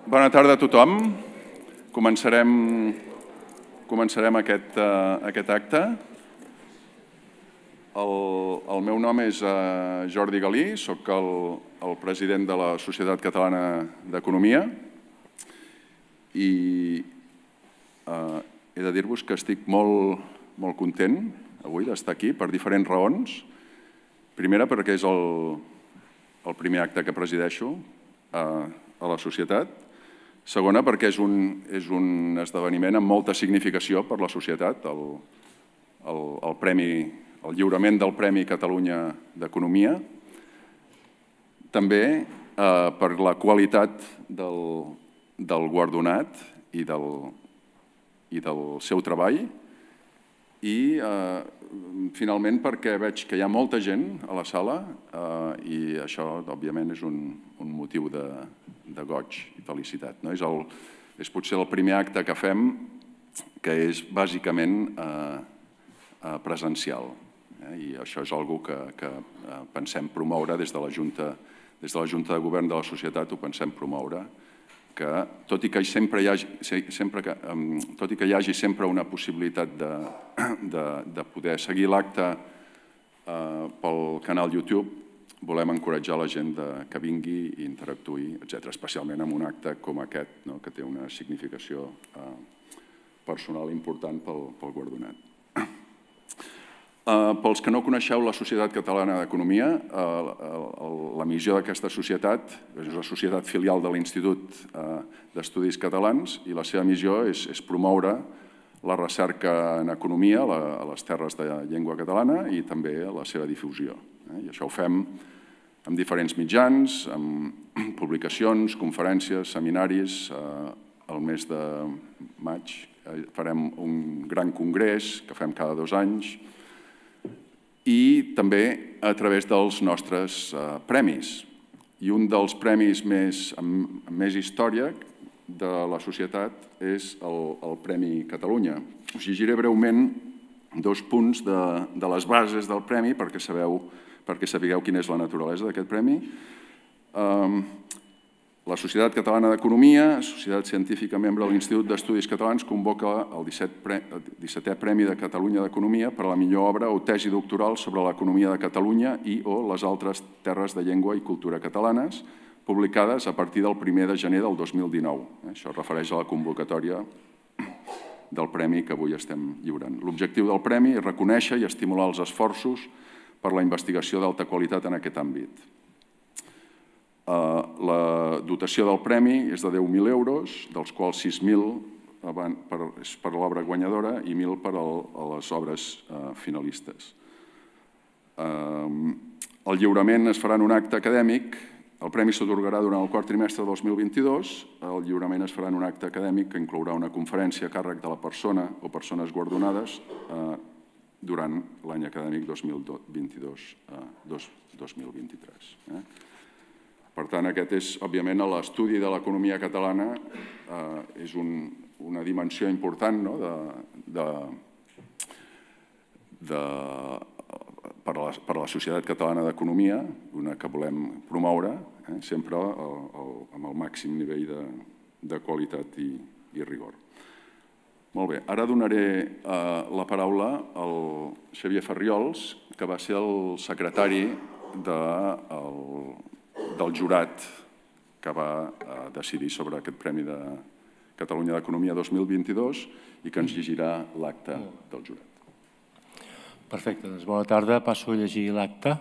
Bona tarda a tothom. Començarem aquest acte. El meu nom és Jordi Galí, soc el president de la Societat Catalana d'Economia i he de dir-vos que estic molt content avui d'estar aquí per diferents raons. Primera, perquè és el primer acte que presideixo a la societat. Segona, perquè és un esdeveniment amb molta significació per la societat, el lliurament del Premi Catalunya d'Economia. També per la qualitat del guardonat i del seu treball. I, finalment, perquè veig que hi ha molta gent a la sala i això, òbviament, és un motiu de goig i felicitat. És potser el primer acte que fem que és bàsicament presencial. I això és una cosa que pensem promoure des de la Junta de Govern de la Societat, ho pensem promoure, que tot i que hi hagi sempre una possibilitat de poder seguir l'acte pel canal YouTube, volem encoratjar la gent que vingui i interactuï, etc., especialment en un acte com aquest, que té una significació personal important pel guardonat. Pels que no coneixeu la Societat Catalana d'Economia, la missió d'aquesta societat és una societat filial de l'Institut d'Estudis Catalans i la seva missió és promoure la recerca en economia a les terres de llengua catalana i també la seva difusió. I això ho fem amb diferents mitjans, amb publicacions, conferències, seminaris. El mes de maig farem un gran congrés que fem cada 2 anys i també a través dels nostres premis. I un dels premis amb més història de la societat és el Premi Catalunya. Us llegiré breument 2 punts de les bases del premi perquè sapigueu quina és la naturalesa d'aquest premi. La Societat Catalana d'Economia, societat científica membre de l'Institut d'Estudis Catalans, convoca el 17è Premi de Catalunya d'Economia per a la millor obra o tesi doctoral sobre l'economia de Catalunya i o les altres terres de llengua i cultura catalanes, publicades a partir del 1è de gener del 2019. Això es refereix a la convocatòria del premi que avui estem lliurant. L'objectiu del premi és reconèixer i estimular els esforços per la investigació d'alta qualitat en aquest àmbit. La dotació del premi és de 10.000 euros, dels quals 6.000 és per l'obra guanyadora i 1.000 per a les obres finalistes. El lliurament es farà en un acte acadèmic. El premi s'atorgarà durant el quart trimestre de 2022. El lliurament es farà en un acte acadèmic que inclourà una conferència a càrrec de la persona o persones guardonades durant l'any acadèmic 2022-2023. Per tant, aquest és, òbviament, l'estudi de l'economia catalana, és una dimensió important per a la Societat Catalana d'Economia, una que volem promoure, sempre amb el màxim nivell de qualitat i rigor. Molt bé, ara donaré la paraula al Xavier Farriols, que va ser el secretari del jurat que va decidir sobre aquest Premi de Catalunya d'Economia 2022 i que ens llegirà l'acte del jurat. Perfecte, doncs bona tarda. Passo a llegir l'acte.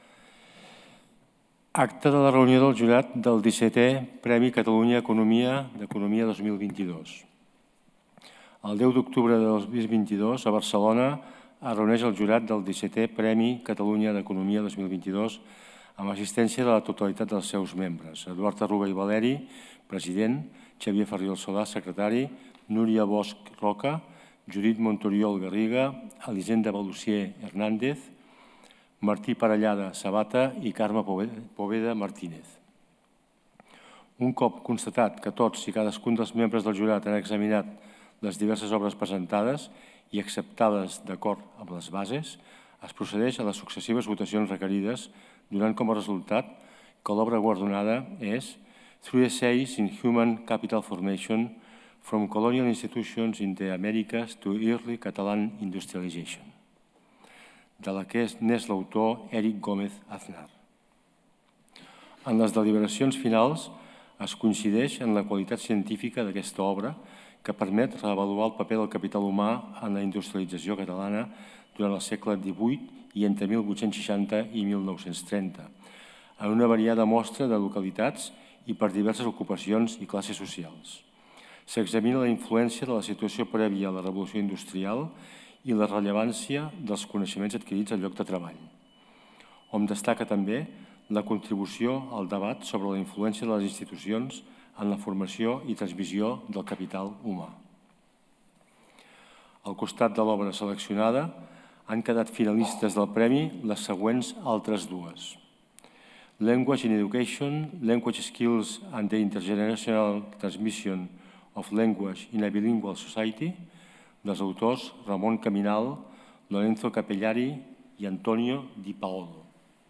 Acte de la reunió del jurat del 17è Premi Catalunya d'Economia 2022. El 10 d'octubre de 2022, a Barcelona, es reuneix el jurat del 17è Premi Catalunya d'Economia 2022 amb assistència de la totalitat dels seus membres. Eduard Arruga i Valeri, president, Xavier Farriols Solà, secretari, Núria Bosch Roca, Judit Montoriol Garriga, Elisenda Balucier Hernández, Martí Parellada Sabata i Carme Poveda Martínez. Un cop constatat que tots i cadascun dels membres del jurat han examinat les diverses obres presentades i acceptades d'acord amb les bases, es procedeix a les successives votacions requerides, donant com a resultat que l'obra guardonada és 3 essays in human capital formation from colonial institutions in the Americas to early Catalan industrialization, de la que n'és l'autor Eric Gómez Aznar. En les deliberacions finals es coincideix en la qualitat científica d'aquesta obra que permet reavaluar el paper del capital humà en la industrialització catalana durant el segle XVIII i entre 1860 i 1930, en una variada mostra de localitats i per diverses ocupacions i classes socials. S'examina la influència de la situació prèvia a la revolució industrial i la rellevància dels coneixements adquirits al lloc de treball. Hom destaca també la contribució al debat sobre la influència de les institucions en la formació i transmissió del capital humà. Al costat de l'obra seleccionada han quedat finalistes del premi les següents altres dues: Language in Education, Language Skills and the Intergenerational Transmission of Language in a Bilingual Society, dels autors Ramon Caminal, Lorenzo Capellari i Antonio Di Paolo.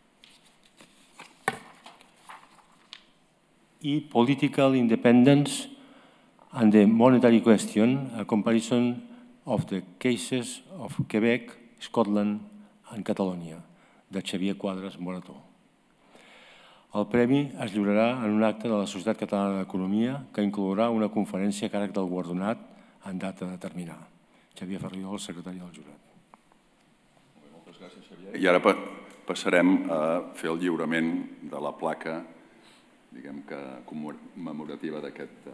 I Political Independence and the Monetary Question, a comparison of the cases of Quebec, Scotland and Catalonia, de Xavier Quadras Morató. El premi es lliurarà en un acte de la Societat Catalana d'Economia que inclourà una conferència a càrrec del guardonat en data de determinar. Xavier Ferriol, secretari del jurat. Moltes gràcies, Xavier. I ara passarem a fer el lliurament de la placa, diguem que commemorativa d'aquest...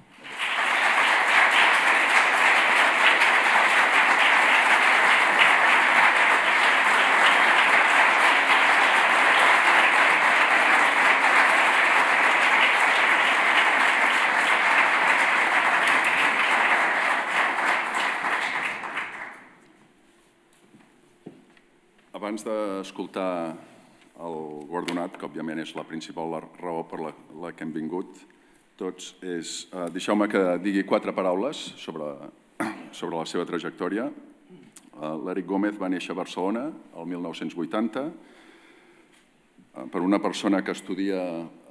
Abans d'escoltar el guardonat, que òbviament és la principal raó per la que hem vingut tots, deixeu-me que digui 4 paraules sobre la seva trajectòria. L'Eric Gómez va néixer a Barcelona el 1980. Per una persona que estudia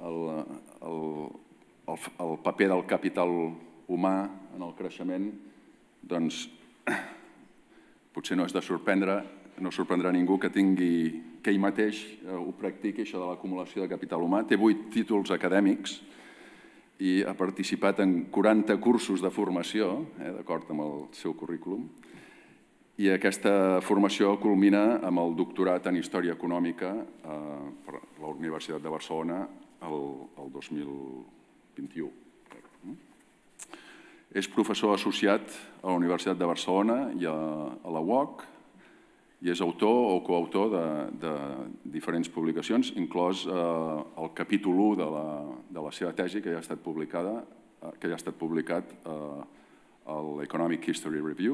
el paper del capital humà en el creixement, doncs potser no és de sorprendre, no sorprendrà ningú que ell mateix ho practiqui, això de l'acumulació de capital humà. Té 8 títols acadèmics i ha participat en 40 cursos de formació, d'acord amb el seu currículum, i aquesta formació culmina amb el doctorat en Història Econòmica per la Universitat de Barcelona el 2021. És professor associat a la Universitat de Barcelona i a la UOC, i és autor o coautor de diferents publicacions, inclòs el capítol 1 de la seva tesi, que ja ha estat publicat a l'Economic History Review.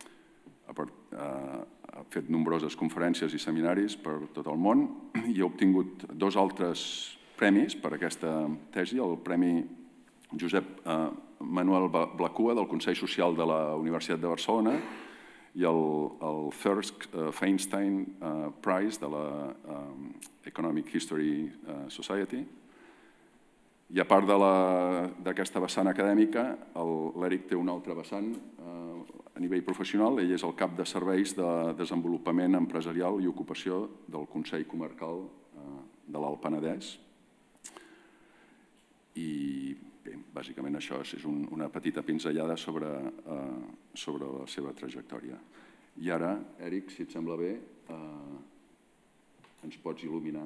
Ha fet nombroses conferències i seminaris per tot el món i ha obtingut 2 altres premis per aquesta tesi, el Premi Josep Manuel Blacua del Consell Social de la Universitat de Barcelona i el Thirsk Feinstein Prize de la Economic History Society. I a part d'aquesta vessant acadèmica, l'Eric té una altra vessant a nivell professional. Ell és el cap de serveis de desenvolupament empresarial i ocupació del Consell Comarcal de l'Alt Penedès. I bé, bàsicament això és una petita pinzellada sobre la seva trajectòria. I ara, Eric, si et sembla bé, ens pots il·luminar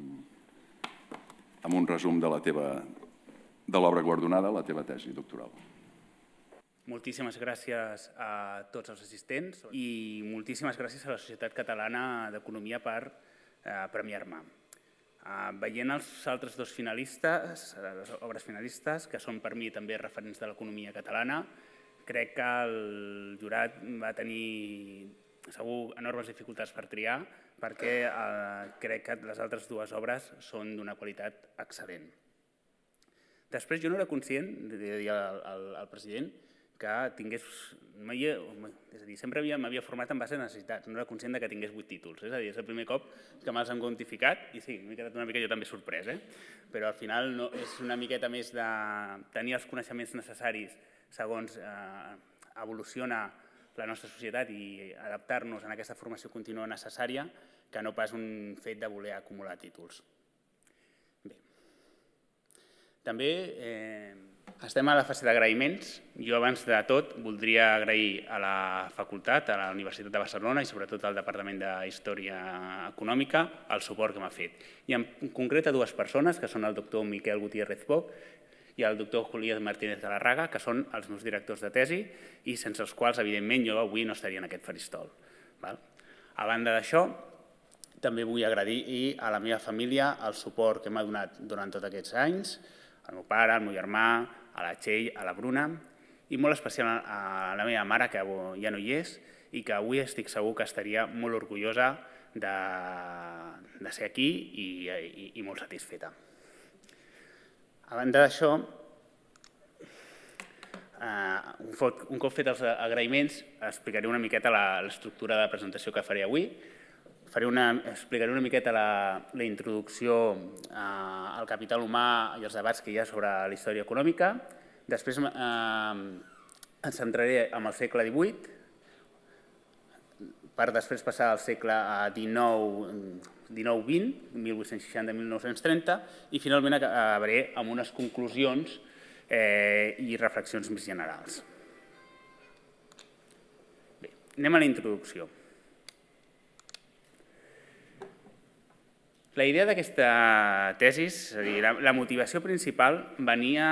amb un resum de l'obra guardonada, la teva tesi doctoral. Moltíssimes gràcies a tots els assistents i moltíssimes gràcies a la Societat Catalana d'Economia per premiar-me. Veient els altres 2 finalistes, les obres finalistes, que són per mi també referents de l'economia catalana, crec que el jurat va tenir segur enormes dificultats per triar, perquè crec que les altres 2 obres són d'una qualitat excel·lent. Després, jo no era conscient, de dir al president, que tingués... És a dir, sempre m'havia format en base a necessitats, no era conscient que tingués 8 títols. És a dir, és el primer cop que me'ls han quantificat i sí, m'he quedat una mica jo també sorprès, però al final és una miqueta més de tenir els coneixements necessaris segons evoluciona la nostra societat i adaptar-nos a aquesta formació contínua necessària que no pas un fet de voler acumular títols. Bé. També estem a la fase d'agraïments. Jo, abans de tot, voldria agrair a la facultat, a la Universitat de Barcelona i sobretot al Departament d'Història Econòmica el suport que m'ha fet. I en concret a dues persones, que són el doctor Miquel Gutiérrez Poch i el doctor Julián Martínez de la Raga, que són els meus directors de tesi i sense els quals, evidentment, jo avui no estaria en aquest faristol. A banda d'això, també vull agrair a la meva família el suport que m'ha donat durant tots aquests anys, al meu pare, al meu germà, a la Txell, a la Bruna, i molt especial a la meva mare, que ja no hi és, i que avui estic segur que estaria molt orgullosa de ser aquí i molt satisfeta. A banda d'això, un cop fet els agraïments, explicaré una miqueta l'estructura de presentació que faré avui. Explicaré una miqueta la introducció al capital humà i els debats que hi ha sobre la història econòmica. Després em centraré en el segle XVIII, per després passar al segle XIX-XX, 1860-1930, i finalment acabaré amb unes conclusions i reflexions més generals. Bé, anem a la introducció. La idea d'aquesta tesi, és a dir, la motivació principal venia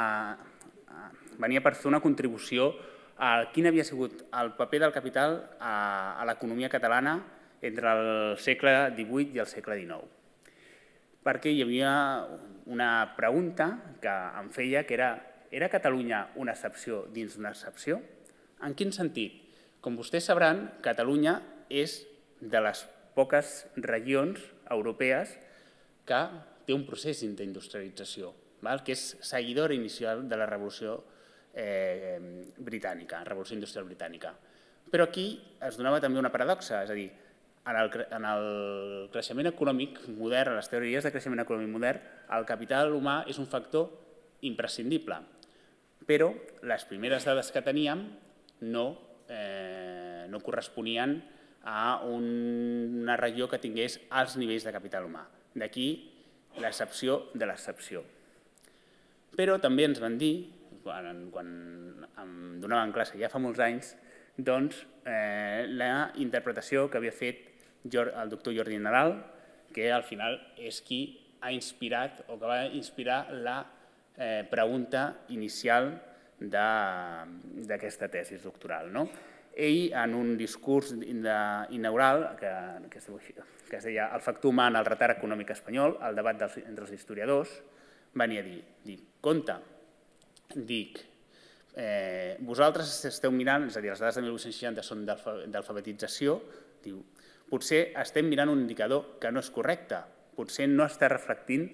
per fer una contribució a quin havia sigut el paper del capital a l'economia catalana entre el segle XVIII i el segle XIX. Perquè hi havia una pregunta que em feia que era Catalunya una excepció dins d'una excepció? En quin sentit? Com vostès sabran, Catalunya és de les poques regions europees que té un procés d'industrialització, que és seguidora inicial de la Revolució Britànica, Revolució Industrial Britànica. Però aquí es donava també una paradoxa, és a dir, en el creixement econòmic modern, a les teories de creixement econòmic modern, el capital humà és un factor imprescindible, però les primeres dades que teníem no corresponien a una regió que tingués alts nivells de capital humà. D'aquí l'excepció de l'excepció. Però també ens van dir, quan em donaven classe ja fa molts anys, doncs la interpretació que havia fet el doctor Jordi Nadal, que al final és qui ha inspirat o que va inspirar la pregunta inicial d'aquesta tesi doctoral. Ell, en un discurs inaugural que es deia "El factor humà en el retard econòmic espanyol, el debat entre els historiadors", venia a dir, compte, dic, vosaltres esteu mirant, és a dir, les dades de 1860 són d'alfabetització, diu, potser estem mirant un indicador que no és correcte, potser no està reflectint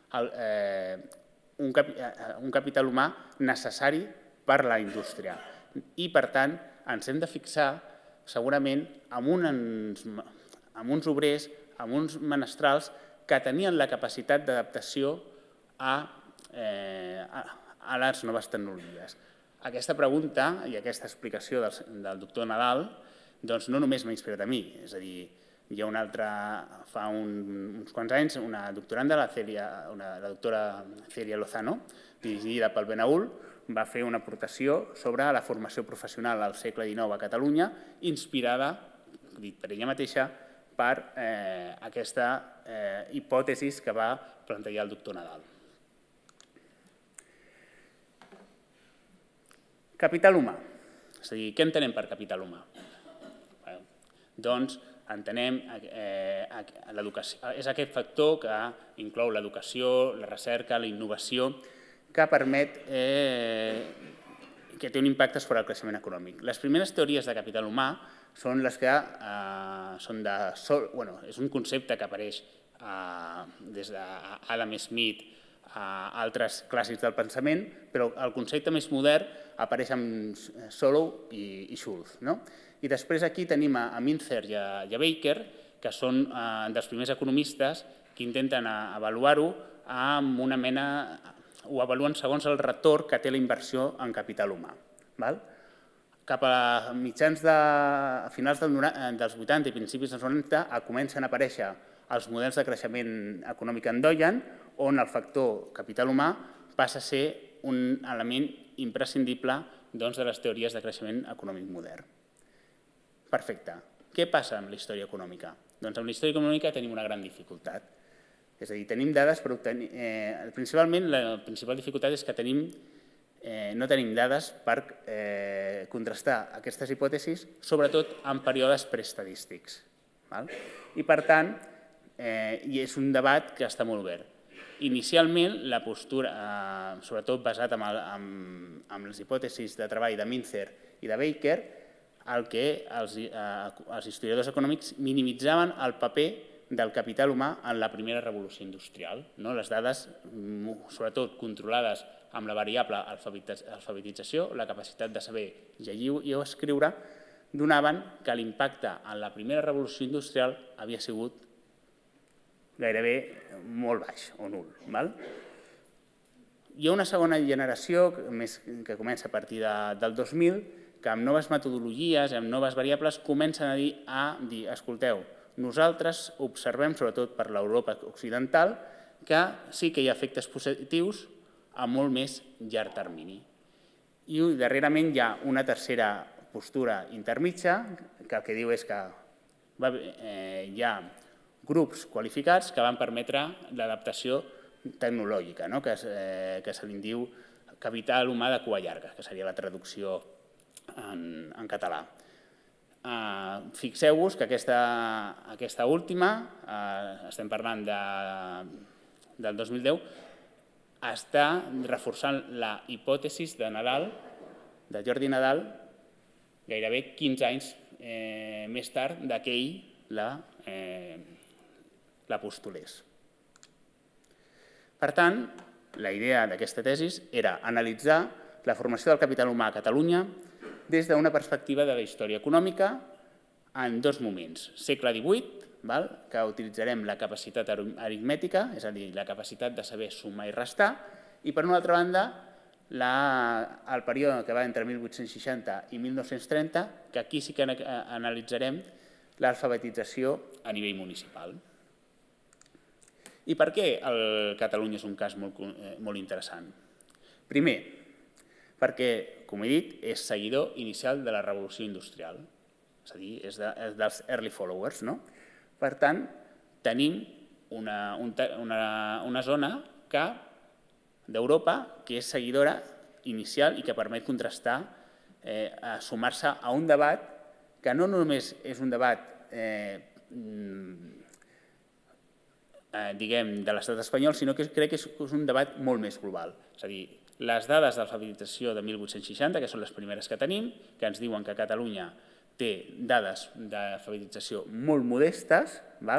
un capital humà necessari per a la indústria i, per tant, ens hem de fixar segurament en uns obrers, en uns menestrals que tenien la capacitat d'adaptació a les noves tecnologies. Aquesta pregunta i aquesta explicació del doctor Nadal no només m'ha inspirat a mi, és a dir, hi ha una altra, fa uns quants anys, una doctoranda, la doctora Celia Lozano, dirigida pel Benaül, va fer una aportació sobre la formació professional al segle XIX a Catalunya, inspirada, dit per ella mateixa, per aquesta hipòtesi que va plantejar el doctor Nadal. Capital humà. És a dir, què entenem per capital humà? Doncs entenem l'educació. És aquest factor que inclou l'educació, la recerca, la innovació, que permet, que té un impacte sobre el creixement econòmic. Les primeres teories de capital humà són les que són de... És un concepte que apareix des d'Adam Smith a altres clàssics del pensament, però el concepte més modern apareix amb Solow i Schultz. I després aquí tenim a Mintzer i a Baker, que són dels primers economistes que intenten avaluar-ho amb una mena, ho avaluen segons el retorn que té la inversió en capital humà. Cap a mitjans a finals dels 80 i principis dels 90 comencen a aparèixer els models de creixement econòmic endogen, on el factor capital humà passa a ser un element imprescindible de les teories de creixement econòmic modern. Perfecte. Què passa amb la història econòmica? Doncs amb la història econòmica tenim una gran dificultat. És a dir, tenim dades per obtenir... Principalment, la principal dificultat és que no tenim dades per contrastar aquestes hipòtesis, sobretot en períodes preestadístics. I, per tant, és un debat que està molt obert. Inicialment, la postura, sobretot basat en les hipòtesis de treball de Mintzer i de Baker, el que els historiadors econòmics minimitzaven el paper del capital humà en la primera revolució industrial. Les dades, sobretot controlades amb la variable alfabetització, la capacitat de saber llegir i escriure, donaven que l'impacte en la primera revolució industrial havia sigut gairebé molt baix o nul. Hi ha una segona generació que comença a partir del 2000, que amb noves metodologies, amb noves variables, comencen a dir, escolteu, nosaltres observem, sobretot per l'Europa occidental, que sí que hi ha efectes positius a molt més llarg termini. I darrerament hi ha una tercera postura intermitja, que el que diu és que hi ha grups qualificats que van permetre l'adaptació tecnològica, que se li diu capital humà de cua llarga, que seria la traducció en català. Fixeu-vos que aquesta última, estem parlant del 2010, està reforçant la hipòtesi de Nadal, de Jordi Nadal, gairebé 15 anys més tard que ell la postulés. Per tant, la idea d'aquesta tesi era analitzar la formació del capital humà a Catalunya des d'una perspectiva de la història econòmica en dos moments. Segle XVIII, que utilitzarem la capacitat aritmètica, és a dir, la capacitat de saber sumar i restar, i per una altra banda, el període que va entre 1860 i 1930, que aquí sí que analitzarem l'alfabetització a nivell municipal. I per què Catalunya és un cas molt interessant? Primer, perquè, com he dit, és seguidor inicial de la revolució industrial, és a dir, és dels early followers. Per tant, tenim una zona d'Europa que és seguidora inicial i que permet contrastar, sumar-se a un debat que no només és un debat diguem, de l'estat espanyol, sinó que crec que és un debat molt més global. És a dir, les dades d'alfabetització de 1860, que són les primeres que tenim, que ens diuen que Catalunya té dades d'alfabetització molt modestes,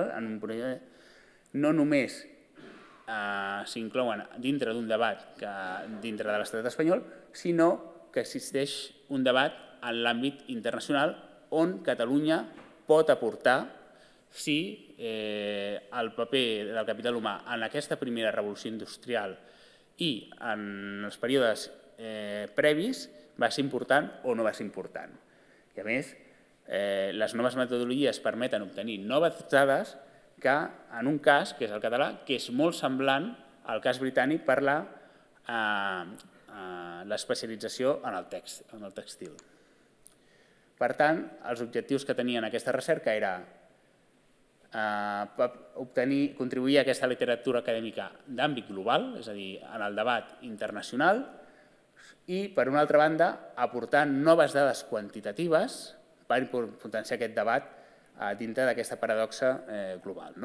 no només s'inclouen dintre d'un debat dintre de l'estat espanyol, sinó que existeix un debat en l'àmbit internacional on Catalunya pot aportar si el paper del capital humà en aquesta primera revolució industrial i en els períodes previs va ser important o no va ser important. I a més, les noves metodologies permeten obtenir noves dades que en un cas, que és el català, que és molt semblant al cas britànic per l'especialització en el tèxtil. Per tant, els objectius que tenien aquesta recerca era contribuir a aquesta literatura acadèmica d'àmbit global, és a dir, en el debat internacional, i, per una altra banda, aportar noves dades quantitatives per potenciar aquest debat dintre d'aquesta paradoxa global.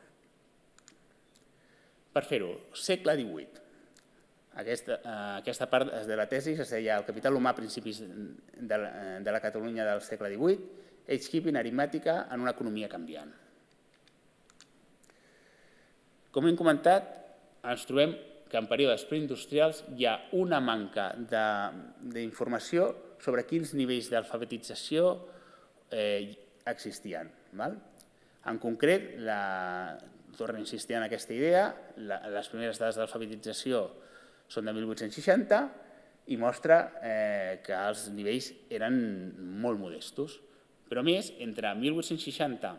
Per fer-ho, segle XVIII. Aquesta part de la tesi es deia el capital humà a principis de la Catalunya del segle XVIII, age keeping aritmètica en una economia canviant. Com hem comentat, ens trobem que en períodes preindustrials hi ha una manca d'informació sobre quins nivells d'alfabetització existien. En concret, torno a insistir en aquesta idea, les primeres dades d'alfabetització són de 1860 i mostra que els nivells eren molt modestos. Però a més, entre 1860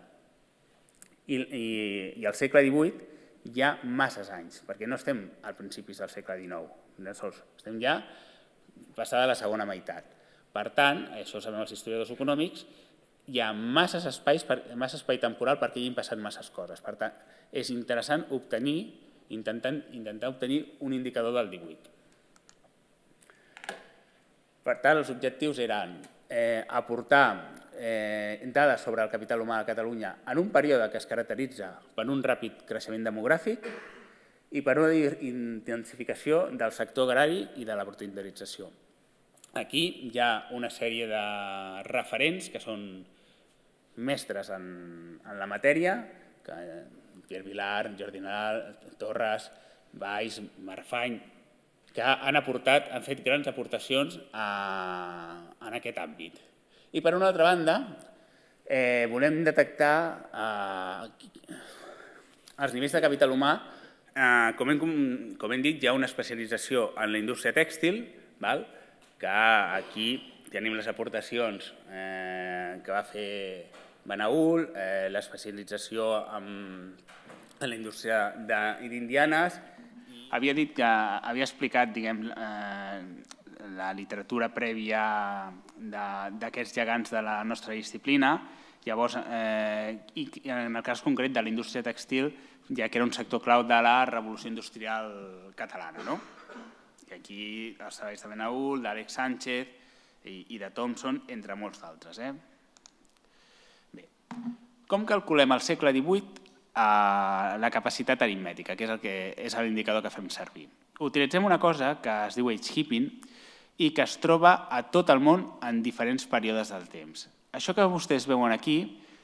i el segle XVIII hi ha masses anys, perquè no estem al principis del segle XIX, estem ja passada la segona meitat. Per tant, això ho sabem els historiadors econòmics, hi ha massa espai temporal perquè hi hagin passat masses coses. Per tant, és interessant intentar obtenir un indicador del 18. Per tant, els objectius eren aportar dades sobre el capital humà a Catalunya en un període que es caracteritza per un ràpid creixement demogràfic i per una intensificació del sector agrari i de la brutalització. Aquí hi ha una sèrie de referents que són mestres en la matèria, Pierre Vilar, Jordi Nadal, Torres, Valls, Marfany, que han fet grans aportacions en aquest àmbit. I per una altra banda, volem detectar els nivells de capital humà. Com hem dit, hi ha una especialització en la indústria tèxtil, que aquí tenim les aportacions que va fer Benaül, l'especialització en la indústria d'Indianes. Havia dit que havia explicat, diguem, la literatura prèvia d'aquests gegants de la nostra disciplina, llavors, i en el cas concret de la indústria tèxtil, ja que era un sector clau de la revolució industrial catalana. I aquí els treballs de Benaül, d'Àlex Sánchez i de Thompson, entre molts d'altres. Bé, com calculem al segle XVIII la capacitat aritmètica, que és l'indicador que fem servir? Utilitzem una cosa que es diu age keeping i que es troba a tot el món en diferents períodes del temps. Això que vostès veuen aquí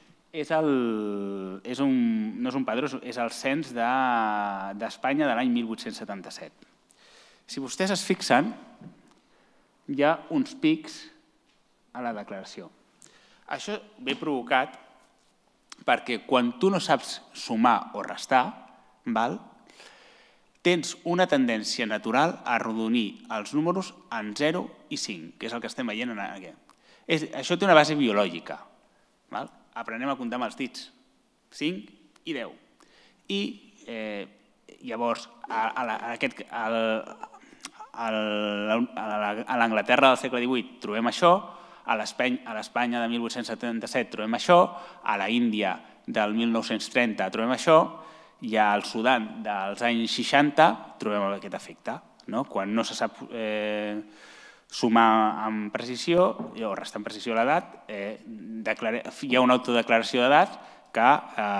no és un padró, és el cens d'Espanya de l'any 1877. Si vostès es fixen, hi ha uns pics a la declaració. Això ve provocat perquè quan tu no saps sumar o restar, tens una tendència natural a arrodonir els números en 0 i 5, que és el que estem veient aquí. Això té una base biològica. Aprenem a comptar amb els dits, 5 i 10. I llavors, a l'Anglaterra del segle XVIII trobem això, a l'Espanya de 1877 trobem això, a l'Índia del 1930 trobem això, i al Sudan dels anys 60 trobem aquest efecte. Quan no se sap sumar amb precisió o restar amb precisió l'edat, hi ha una autodeclaració d'edat que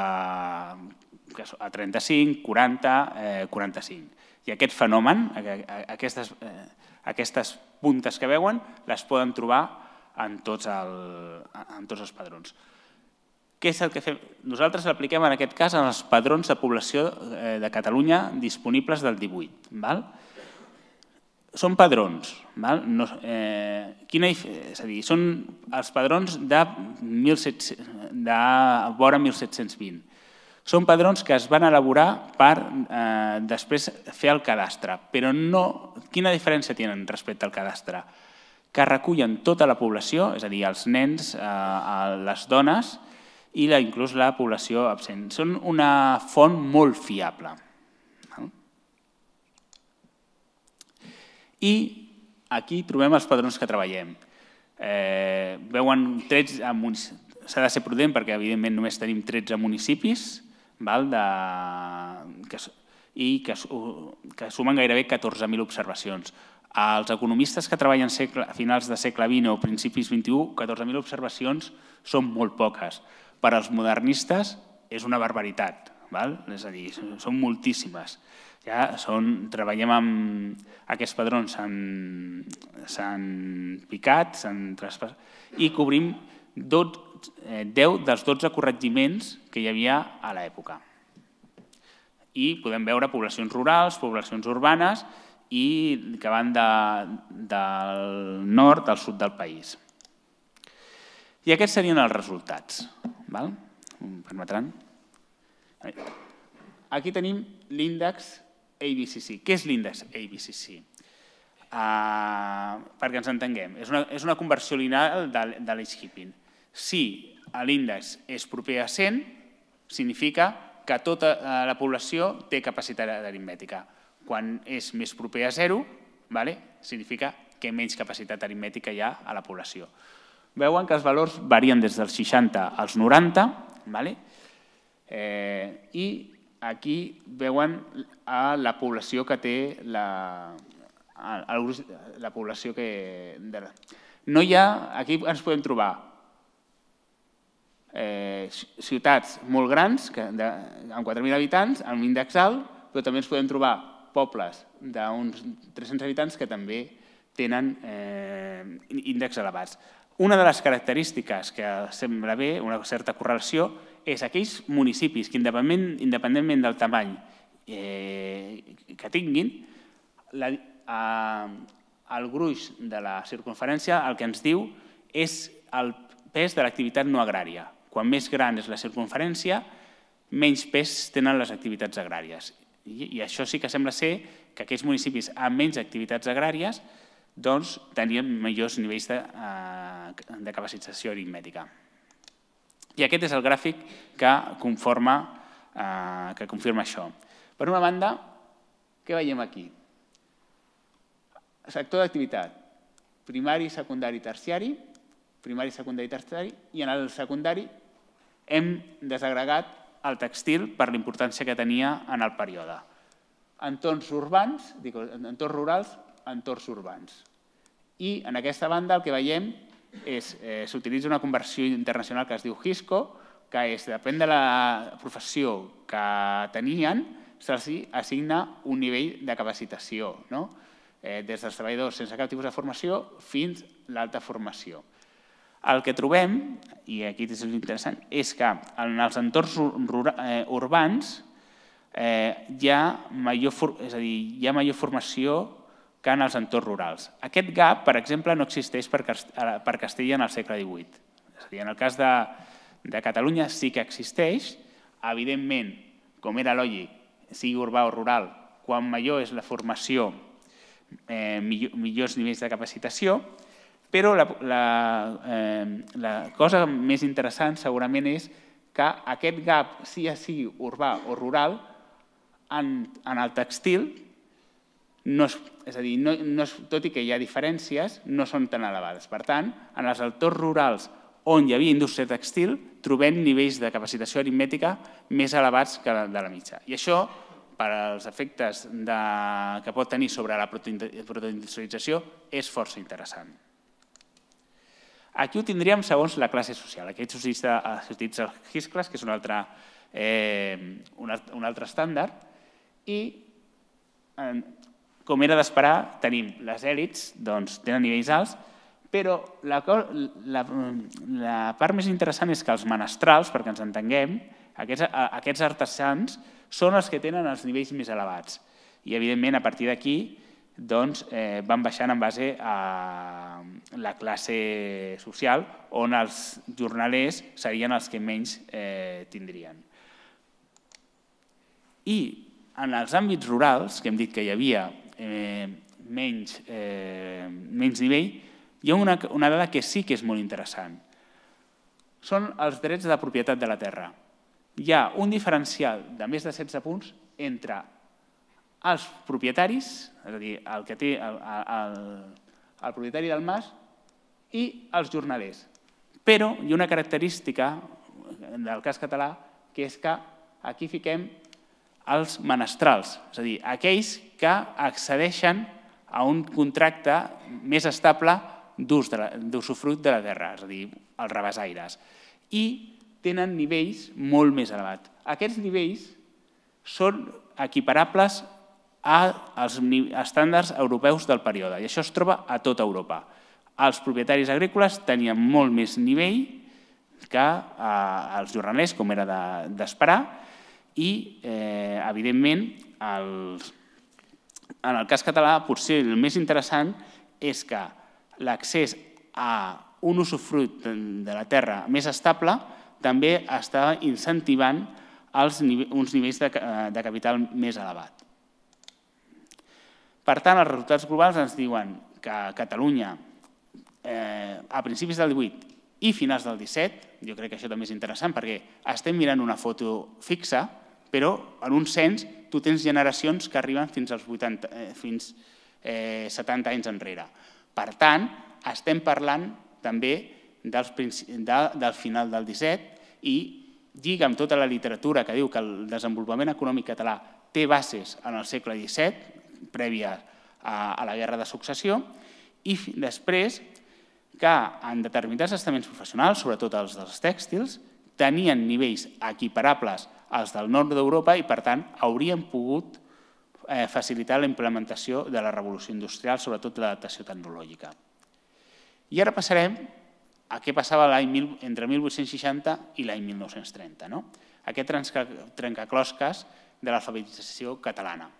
a 35, 40, 45. I aquest fenomen, aquestes puntes que veuen, les poden trobar en tots els padrons. Què és el que fem? Nosaltres l'apliquem en aquest cas en els padrons de població de Catalunya disponibles del 18. Són padrons, és a dir, són els padrons de vora 1720. Són padrons que es van elaborar per després fer el cadastre, però quina diferència tenen respecte al cadastre? Que recullen tota la població, és a dir, els nens, les dones, i inclús la població absent. Són una font molt fiable. I aquí trobem els padrons que treballem. Veuen 13, s'ha de ser prudent perquè evidentment només tenim 13 municipis i que sumen gairebé 14.000 observacions. Els economistes que treballen a finals del segle XX o principis XXI, 14.000 observacions són molt poques. Per als modernistes és una barbaritat, és a dir, són moltíssimes. Treballem amb aquests padrons, s'han picat, s'han traspassat i cobrim 10 dels 12 corregiments que hi havia a l'època. i podem veure poblacions rurals, poblacions urbanes i que van del nord al sud del país. I aquests serien els resultats. Em permetran? Aquí tenim l'índex ABCC. Què és l'índex ABCC? Perquè ens entenguem, és una conversió lineal de l'age-keeping. Si l'índex és proper a 100, significa que tota la població té capacitat aritmètica. Quan és més proper a 0, significa que menys capacitat aritmètica hi ha a la població. Veuen que els valors varien des dels 60 als 90, i aquí veuen la població que té la població que... No hi ha... Aquí ens podem trobar ciutats molt grans, amb 4.000 habitants, amb índex alt, però també ens podem trobar pobles d'uns 300 habitants que també tenen índexs elevats. Una de les característiques que sembla bé, una certa correlació, és aquells municipis que, independentment del tamany que tinguin, el gruix de la circunferència el que ens diu és el pes de l'activitat no agrària. Quan més gran és la circunferència, menys pes tenen les activitats agràries. I això sí que sembla ser que aquells municipis amb menys activitats agràries tenien millors nivells de capacitació aritmètica. I aquest és el gràfic que confirma això. Per una banda, què veiem aquí? Sector d'activitat, primari, secundari, terciari, i en el secundari hem desagregat el tèxtil per la importància que tenia en el període. Entorns urbans, entorns rurals, entorns urbans. I en aquesta banda el que veiem és que s'utilitza una conversió internacional que es diu HISCO, que és, depèn de la professió que tenien, se'ls assigna un nivell de capacitació, des dels treballadors sense cap tipus de formació fins a l'alta formació. El que trobem, i aquí és interessant, és que en els entorns urbans hi ha major formació que en els entorns rurals. Aquest gap, per exemple, no existeix per Castella en el segle XVIII. És a dir, en el cas de Catalunya sí que existeix. Evidentment, com era lògic, sigui urbà o rural, quan major és la formació, millors nivells de capacitació, però la cosa més interessant segurament és que aquest gap, sigui urbà o rural, en el tèxtil, és a dir, tot i que hi ha diferències, no són tan elevades. Per tant, en els entorns rurals on hi havia indústria tèxtil, trobem nivells de capacitació aritmètica més elevats que de la mitja. I això, per als efectes que pot tenir sobre la protoindustrialització, és força interessant. Aquí ho tindríem segons la classe social. Aquí s'utilitza el HISCLAS, que és un altre estàndard, i com era d'esperar, tenim les èlits, tenen nivells alts, però la part més interessant és que els menestrals, perquè ens entenguem, aquests artesans són els que tenen els nivells més elevats. I, evidentment, a partir d'aquí van baixant en base a la classe social, on els jornalers serien els que menys tindrien. I en els àmbits rurals, que hem dit que hi havia menys nivell, hi ha una dada que sí que és molt interessant. Són els drets de propietat de la terra. Hi ha un diferencial de més de 16 punts entre els propietaris, és a dir, el que té el propietari del mas, i els jornalers. Però hi ha una característica del cas català, que és que aquí fiquem els menestrals, és a dir, aquells que accedeixen a un contracte més estable d'usufruit de la terra, és a dir, els rabassaires, i tenen nivells molt més elevats. Aquests nivells són equiparables als estàndards europeus del període, i això es troba a tota Europa. Els propietaris agrícoles tenien molt més nivell que els jornalers, com era d'esperar, i, evidentment, en el cas català, potser el més interessant és que l'accés a un usufruit de la terra més estable també està incentivant uns nivells de capital més elevat. Per tant, els resultats globals ens diuen que Catalunya, a principis del 18 i finals del 17, jo crec que això també és interessant perquè estem mirant una foto fixa, però en un cens tu tens generacions que arriben fins als 70 anys enrere. Per tant, estem parlant també del final del 17 i lliga amb tota la literatura que diu que el desenvolupament econòmic català té bases en el segle XVII, prèvia a la Guerra de Successió, i després que en determinats estaments professionals, sobretot els dels tèxtils, tenien nivells equiparables als del nord d'Europa i, per tant, haurien pogut facilitar la implementació de la revolució industrial, sobretot l'adaptació tecnològica. I ara passarem a què passava entre 1860 i l'any 1930, aquest trencaclosques de l'alfabetització catalana.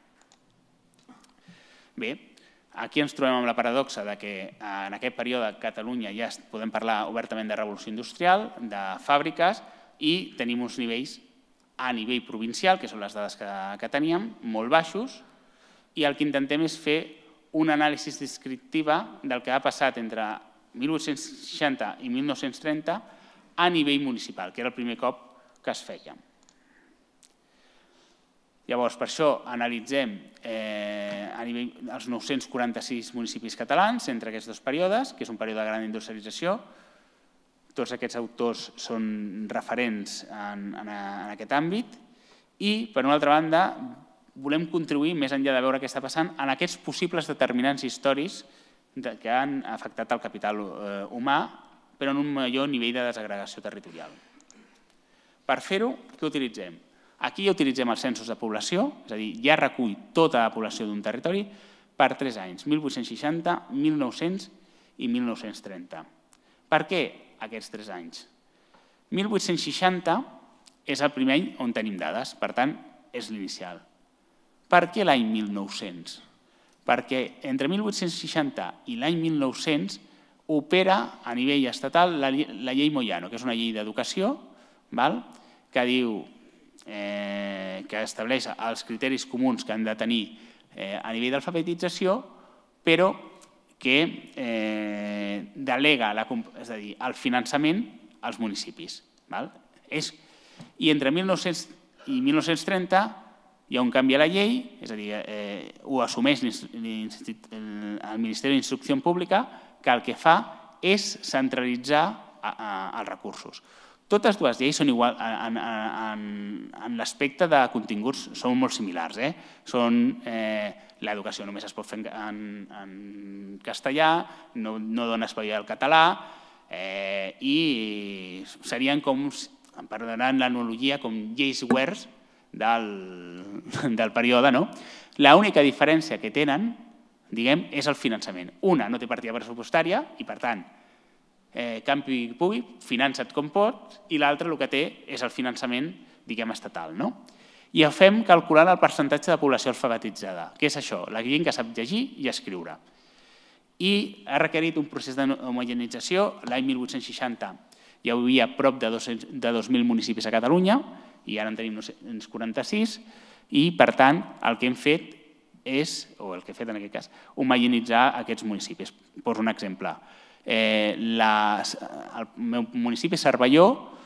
Bé, aquí ens trobem amb la paradoxa que en aquest període a Catalunya ja podem parlar obertament de revolució industrial, de fàbriques, i tenim uns nivells a nivell provincial, que són les dades que teníem, molt baixos, i el que intentem és fer una anàlisi descriptiva del que ha passat entre 1860 i 1930 a nivell municipal, que era el primer cop que es feia. Llavors, per això analitzem els 946 municipis catalans entre aquests dos períodes, que és un període de gran industrialització. Tots aquests autors són referents en aquest àmbit i, per una altra banda, volem contribuir, més enllà de veure què està passant, en aquests possibles determinants històrics que han afectat el capital humà, però en un major nivell de desagregació territorial. Per fer-ho, què utilitzem? Aquí ja utilitzem els censos de població, és a dir, ja recull tota la població d'un territori per 3 anys, 1860, 1900 i 1930. Per què aquests 3 anys? 1860 és el primer any on tenim dades, per tant, és l'inicial. Per què l'any 1900? Perquè entre 1860 i l'any 1900 opera a nivell estatal la llei Moyano, que és una llei d'educació que diu que estableix els criteris comuns que han de tenir a nivell d'alfabetització, però que delega el finançament als municipis. I entre 1900 i 1930 hi ha un canvi a la llei, és a dir, ho assumeix el Ministeri d'Instrucció Pública, que el que fa és centralitzar els recursos. Totes dues lleis són igual, en l'aspecte de continguts són molt similars. L'educació només es pot fer en castellà, no dona espai al català i serien com, em perdonaran l'analogia, com lleis Wert del període. L'única diferència que tenen, diguem, és el finançament. Una no té partida pressupostària i, per tant, campi pugui, finança't com pot, i l'altre el que té és el finançament, diguem, estatal. I ho fem calculant el percentatge de població alfabetitzada. Què és això? La gent que sap llegir i escriure. I ha requerit un procés d'homogeneïtzació. L'any 1860 hi havia prop de 2.000 municipis a Catalunya i ara en tenim 946 i, per tant, el que hem fet és, o el que he fet en aquest cas, homogenitzar aquests municipis. Poso un exemple. El meu municipi, Cervelló,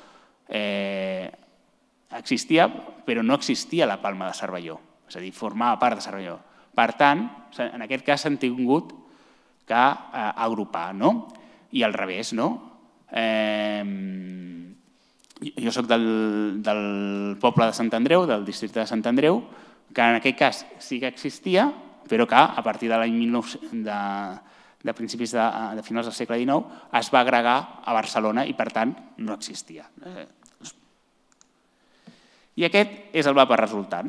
existia, però no existia la Palma de Cervelló, és a dir, formava part de Cervelló. Per tant, en aquest cas s'han tingut que agrupar, i al revés. Jo soc del poble de Sant Andreu, del districte de Sant Andreu, que en aquest cas sí que existia, però que a partir de l'any 1900, de principis de finals del segle XIX, es va agregar a Barcelona i, per tant, no existia. I aquest és el mapa resultant.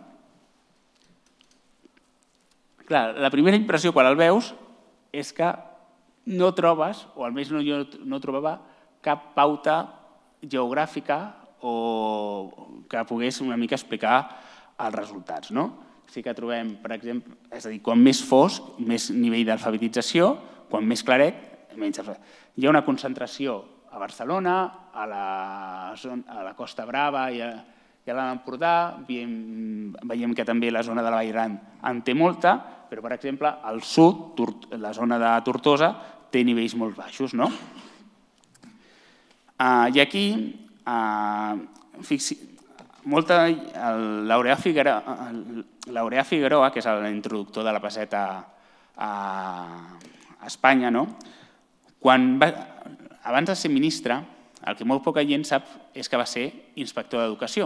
Clar, la primera impressió quan el veus és que no trobes, o almenys jo no trobava, cap pauta geogràfica o que pogués una mica explicar els resultats. Sí que trobem, per exemple, és a dir, quan més fosc, més nivell d'alfabetització, quan més claret, menys alfabetització. Hi ha una concentració a Barcelona, a la Costa Brava i a l'Alt Empordà, veiem que també la zona de la Vall d'Aran en té molta, però, per exemple, al sud, la zona de Tortosa, té nivells molt baixos. I aquí, l'Aureà Figueroa, que és l'introductor de la pesseta a Espanya, abans de ser ministre, el que molt poca gent sap és que va ser inspector d'educació.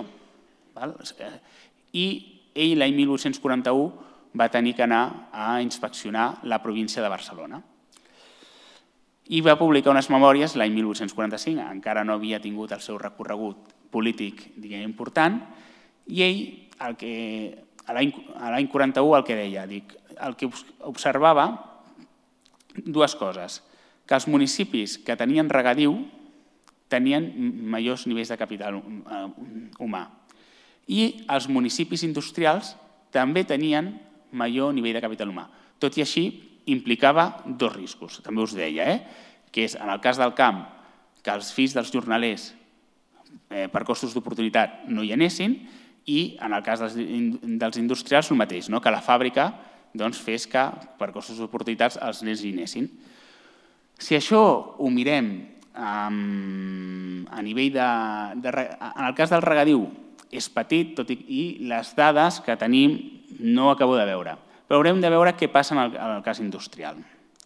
I ell, l'any 1841, va tenir que anar a inspeccionar la província de Barcelona. I va publicar unes memòries l'any 1845, encara no havia tingut el seu recorregut polític important, i ell, l'any 41, el que deia, el que observava dues coses, que els municipis que tenien regadiu tenien majors nivells de capital humà i els municipis industrials també tenien major nivell de capital humà. Tot i així, implicava dos riscos, també us deia, que és, en el cas del camp, que els fills dels jornalers per costos d'oportunitat no hi anessin i, en el cas dels industrials, el mateix, que la fàbrica fes que per costos d'oportunitats els nens hi anessin. Si això ho mirem a nivell de... En el cas del regadiu és petit, tot i les dades que tenim no ho acabo de veure, però haurem de veure què passa en el cas industrial.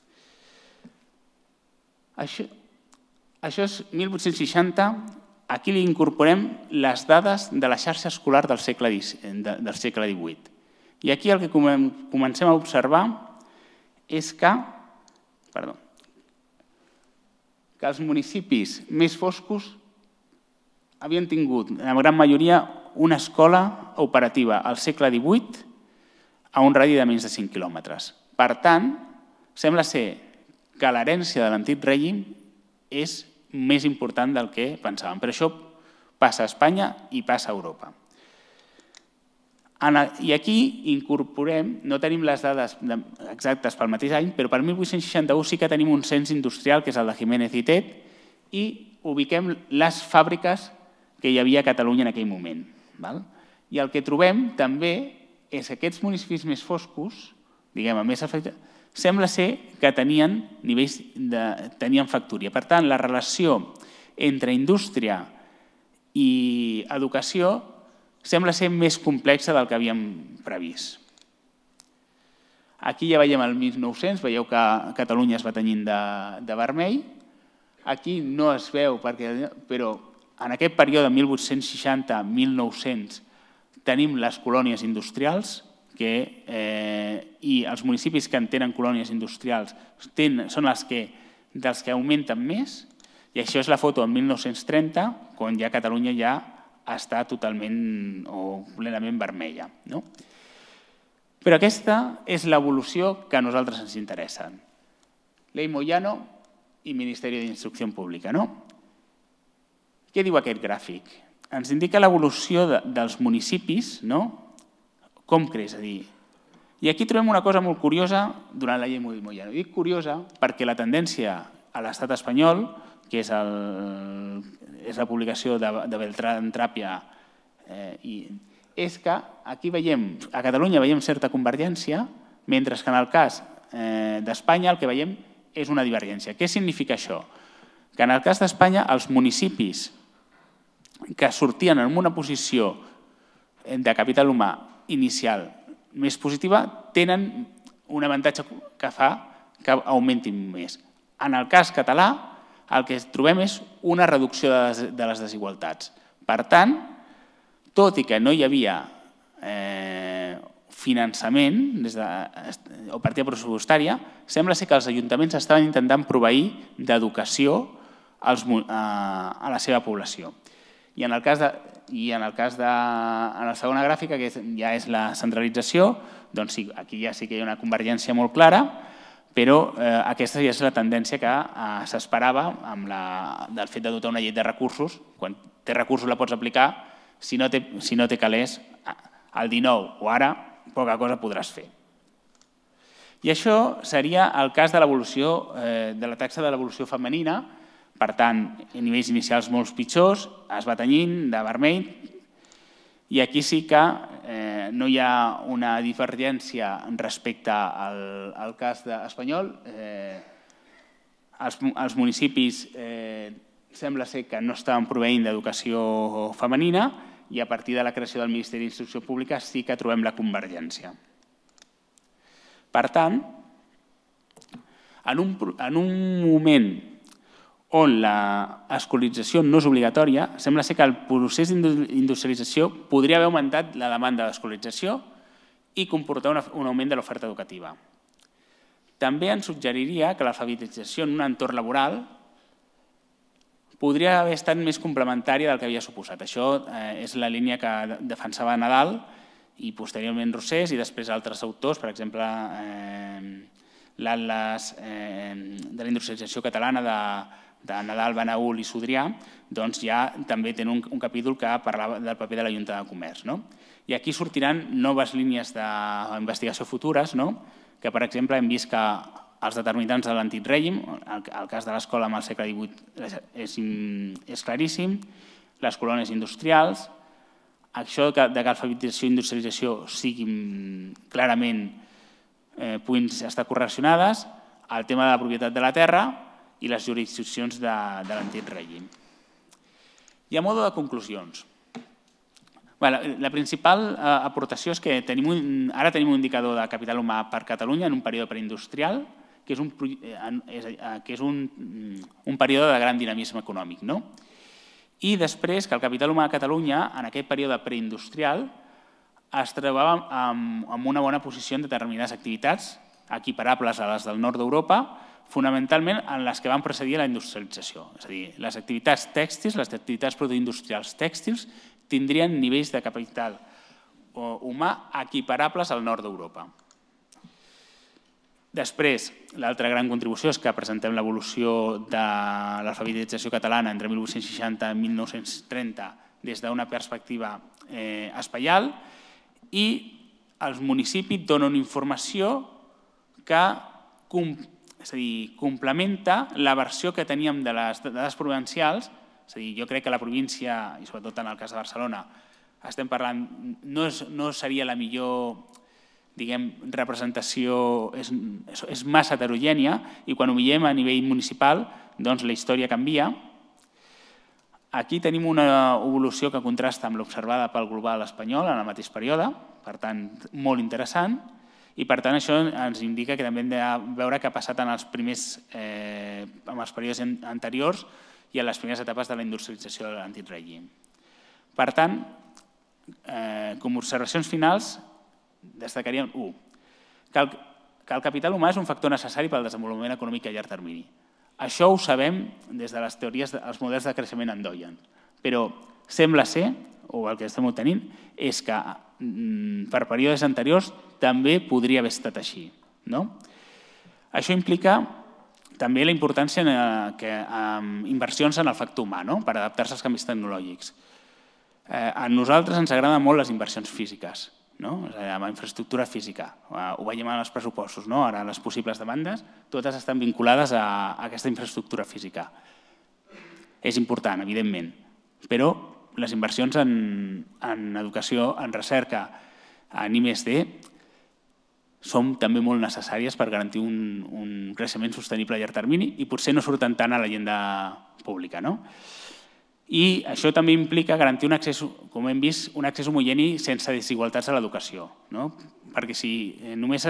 Això és 1860, aquí li incorporem les dades de la xarxa escolar del segle XVIII. I aquí el que comencem a observar és que els municipis més foscos havien tingut, en la gran majoria, una escola operativa al segle XVIII a un radi de menys de 5 quilòmetres. Per tant, sembla ser que l'herència de l'antic règim és més important del que pensàvem. Però això passa a Espanya i passa a Europa. I aquí incorporem, no tenim les dades exactes pel mateix any, però per 1861 sí que tenim un cens industrial, que és el de Jiménez i Tet, i ubiquem les fàbriques que hi havia a Catalunya en aquell moment. I el que trobem també és que aquests municipis més foscos, diguem, més afectats, sembla ser que tenien factoria. Per tant, la relació entre indústria i educació sembla ser més complexa del que havíem previst. Aquí ja veiem el 1900, veieu que Catalunya es va tenyint de vermell. Aquí no es veu, però en aquest període 1860-1900 tenim les colònies industrials i els municipis que en tenen colònies industrials són dels que augmenten més, i això és la foto en 1930, quan ja Catalunya ja està totalment o plenament vermella. Però aquesta és l'evolució que a nosaltres ens interessa. Ley Moyano i Ministeri d'Instrucció Pública. Què diu aquest gràfic? Ens indica l'evolució dels municipis, com creix, i aquí trobem una cosa molt curiosa durant la llei Moyano. Dic curiosa perquè la tendència a l'estat espanyol, que és la publicació de Beltrán Tràpia, és que aquí veiem, a Catalunya veiem certa convergència, mentre que en el cas d'Espanya el que veiem és una divergència. Què significa això? Que en el cas d'Espanya els municipis que sortien en una posició de capital humà inicial més positiva tenen un avantatge que fa que augmentin més. En el cas català el que trobem és una reducció de les desigualtats. Per tant, tot i que no hi havia finançament o partida pressupostària, sembla ser que els ajuntaments estaven intentant proveir d'educació a la seva població. I en la segona gràfica, que ja és la centralització, doncs aquí ja sí que hi ha una convergència molt clara, però aquesta ja és la tendència que s'esperava del fet de dotar una llei de recursos. Quan té recursos la pots aplicar, si no té calés, el 19 o ara, poca cosa podràs fer. I això seria el cas de l'evolució de la taxa de l'evolució femenina. Per tant, a nivells inicials molt pitjors, es va tenyint de vermell, i aquí sí que no hi ha una divergència respecte al cas espanyol. Els municipis sembla ser que no estaven proveint d'educació femenina i a partir de la creació del Ministeri d'Instrucció Pública sí que trobem la convergència. Per tant, en un moment on l'escolarització no és obligatòria, sembla ser que el procés d'industrialització podria haver augmentat la demanda d'escolarització i comportar un augment de l'oferta educativa. També ens suggeriria que l'alfabetització en un entorn laboral podria haver estat més complementària del que havia suposat. Això és la línia que defensava Nadal i posteriorment Rosés i després altres autors, per exemple, l'Atles de la industrialització catalana de Nadal, Benaül i Sudrià, doncs ja també tenen un capítol que parlava del paper de la Junta de Comerç. I aquí sortiran noves línies d'investigació futures, que per exemple hem vist que els determinants de l'antic règim, el cas de l'escola amb el segle XVIII és claríssim, les colònies industrials, això que l'alfabetització i industrialització siguin clarament puguin estar correlacionades, el tema de la propietat de la terra i les jurisdiccions de l'antic règim. I a modo de conclusions, la principal aportació és que ara tenim un indicador de capital humà per Catalunya en un període preindustrial, que és un període de gran dinamisme econòmic. I després que el capital humà a Catalunya, en aquest període preindustrial, es trobava en una bona posició en determinades activitats equiparables a les del nord d'Europa, fonamentalment en les que van precedir la industrialització. És a dir, les activitats tèxtils, les activitats productoindustrials tèxtils, tindrien nivells de capital humà equiparables al nord d'Europa. Després, l'altra gran contribució és que presentem l'evolució de l'alfabetització catalana entre 1860 i 1930 des d'una perspectiva espaial i els municipis donen informació que complementa la versió que teníem de les dades provincials. És a dir, jo crec que la província, i sobretot en el cas de Barcelona, estem parlant, no seria la millor representació, és massa heterogènia i quan ho veiem a nivell municipal doncs la història canvia. Aquí tenim una evolució que contrasta amb l'observada pel global espanyol en el mateix període, per tant molt interessant, i per tant això ens indica que també hem de veure què ha passat en els períodes anteriors i en les primeres etapes de la industrialització de l'antic règim. Per tant, com a observacions finals, destacaríem, que el capital humà és un factor necessari per al desenvolupament econòmic a llarg termini. Això ho sabem des de les teories dels models de creixement endogen, però sembla ser, o el que estem obtenint, és que per períodes anteriors també podria haver estat així. Això implica també la importància d'inversions en el factor humà per adaptar-se als canvis tecnològics. A nosaltres ens agraden molt les inversions físiques, amb infraestructura física. Ho veiem en els pressupostos, ara les possibles demandes, totes estan vinculades a aquesta infraestructura física. És important, evidentment, però les inversions en educació, en recerca, en I+D, són també molt necessàries per garantir un creixement sostenible a llarg termini i potser no surten tant a l'agenda pública. I això també implica garantir un accés, com hem vist, un accés homogeni sense desigualtats a l'educació. Perquè si només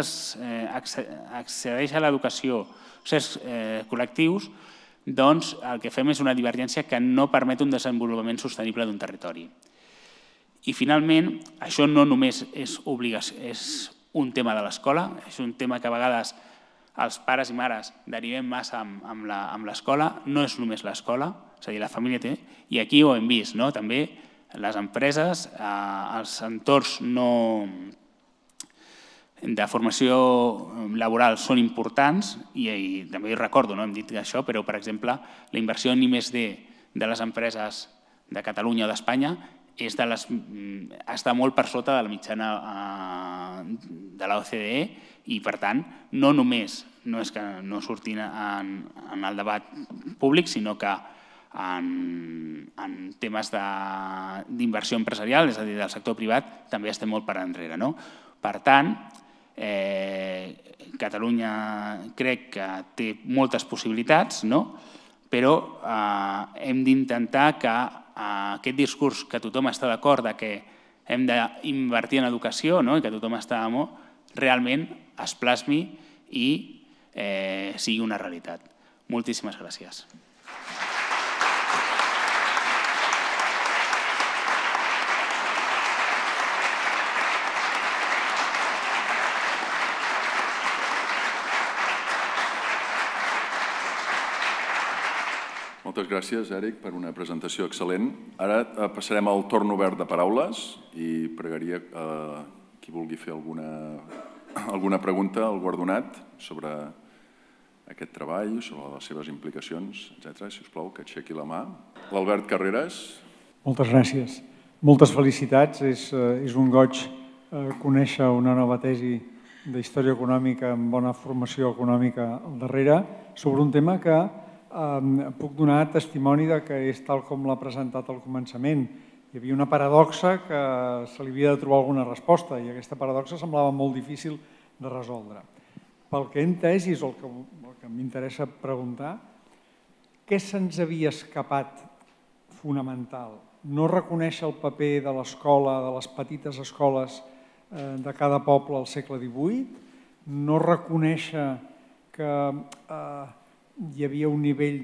accedeix a l'educació certs col·lectius, doncs el que fem és una divergència que no permet un desenvolupament sostenible d'un territori. I finalment, això no només és un tema de l'escola, és un tema que a vegades els pares i mares derivem massa amb l'escola, no és només l'escola, és a dir, la família té, i aquí ho hem vist, també les empreses, els entorns de formació laboral són importants i també recordo, no hem dit això, però per exemple la inversió en I+D de les empreses de Catalunya o d'Espanya està molt per sota de la mitjana de l'OCDE i per tant no només no és que no surtin en el debat públic sinó que en temes d'inversió empresarial, és a dir, del sector privat, també estem molt per enrere. Per tant, Catalunya crec que té moltes possibilitats, però hem d'intentar que aquest discurs que tothom està d'acord que hem d'invertir en educació i que tothom està realment es plasmi i sigui una realitat. Moltíssimes gràcies. Moltes gràcies, Eric, per una presentació excel·lent. Ara passarem al torn obert de paraules i pregaria qui vulgui fer alguna pregunta al guardonat sobre aquest treball, sobre les seves implicacions, etc. Si us plau, que aixequi la mà. L'Albert Carreras. Moltes gràcies. Moltes felicitats. És un goig conèixer una nova tesi d'història econòmica amb bona formació econòmica al darrere sobre un tema que puc donar testimoni que és tal com l'ha presentat al començament. Hi havia una paradoxa que se li havia de trobar alguna resposta i aquesta paradoxa semblava molt difícil de resoldre. Pel que he entès, i és el que m'interessa preguntar, què se'ns havia escapat fonamental? No reconèixer el paper de l'escola, de les petites escoles de cada poble al segle XVIII, no reconèixer que hi havia un nivell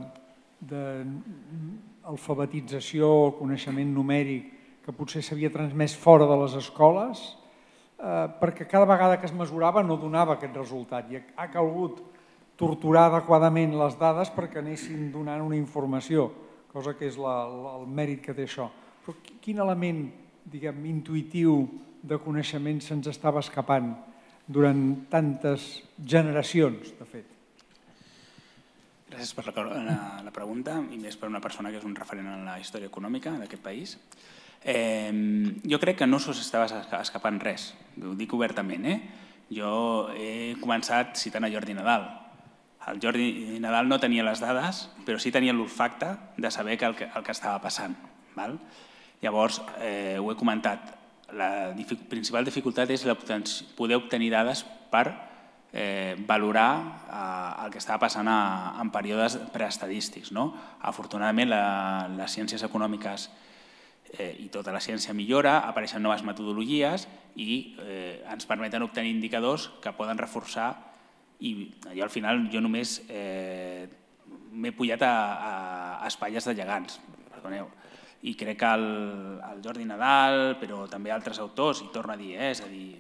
d'alfabetització o coneixement numèric que potser s'havia transmès fora de les escoles, perquè cada vegada que es mesurava no donava aquest resultat i ha calgut torturar adequadament les dades perquè anessin donant una informació, cosa que és el mèrit que té això. Però quin element, diguem, intuïtiu de coneixement se'ns estava escapant durant tantes generacions, de fet? Gràcies per la pregunta i més per una persona que és un referent en la història econòmica d'aquest país. Jo crec que no se us estava escapant res, ho dic obertament. Jo he començat citant a Jordi Nadal. El Jordi Nadal no tenia les dades, però sí tenia l'olfacte de saber el que estava passant. Llavors, ho he comentat, la principal dificultat és poder obtenir dades per valorar el que estava passant en períodes preestadístics. Afortunadament, les ciències econòmiques i tota la ciència millora, apareixen noves metodologies i ens permeten obtenir indicadors que poden reforçar i al final jo només m'he pujat a espatlles de gegants, perdoneu. I crec que el Jordi Nadal, però també altres autors, i torno a dir, és a dir,